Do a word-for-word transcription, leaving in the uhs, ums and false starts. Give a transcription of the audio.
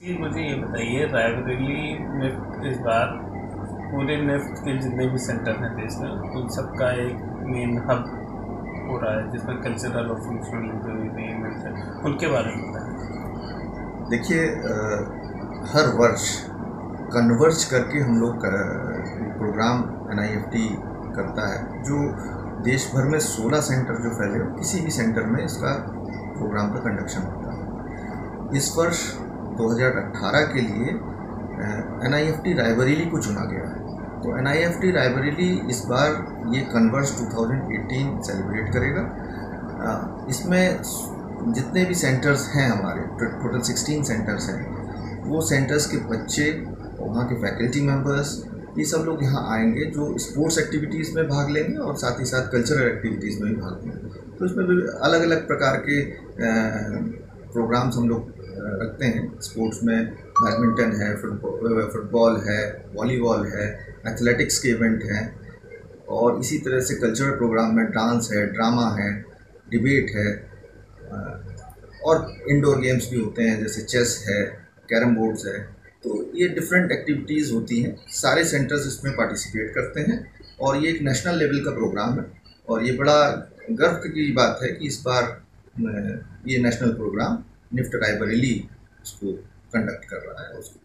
जी, मुझे ये बताइए, रायबरेली निफ्ट इस बार पूरे निफ्ट के जितने भी सेंटर हैं देश में उन सबका एक मेन हब हो रहा है जिसमें कल्चरल और फंक्शनल जो भी इवेंट्स हैं उनके बारे में बताएं। देखिए, हर वर्ष कन्वर्ज करके हम लोग programme N I F T करता है, जो देश भर में सोलह सेंटर जो फैले हो, किसी भी सेंटर में इसका प्रोग्राम का कंडक्शन होता है। इस वर्ष दो हज़ार अठारह के लिए N I F T Raebareli को चुना गया है। तो N I F T Raebareli इस बार ये कन्वर्ज दो हज़ार अठारह सेलिब्रेट करेगा। इसमें जितने भी सेंटर्स हैं, हमारे टोटल सोलह सेंटर्स हैं, वो सेंटर्स के बच्चे, वहाँ के फैकल्टी मेंबर्स, ये सब लोग यहाँ आएंगे जो स्पोर्ट्स एक्टिविटीज़ में भाग लेंगे और साथ ही साथ कल्चरल एक्टिविटीज़ में भी भाग लेंगे। तो इसमें भी अलग अलग प्रकार के प्रोग्राम्स हम लोग रखते हैं। स्पोर्ट्स में बैडमिंटन है, फुटबॉल फुटबॉल है, वॉलीबॉल है, एथलेटिक्स के इवेंट हैं, और इसी तरह से कल्चरल प्रोग्राम में डांस है, ड्रामा है, डिबेट है, और इंडोर गेम्स भी होते हैं जैसे चेस है, कैरम बोर्ड्स है। तो ये डिफरेंट एक्टिविटीज़ होती हैं। सारे सेंटर्स इसमें पार्टिसिपेट करते हैं और ये एक नेशनल लेवल का प्रोग्राम है। और ये बड़ा गर्व की बात है कि इस बार ये नेशनल प्रोग्राम निफ्ट रायबरेली उसको कंडक्ट कर रहा है उसको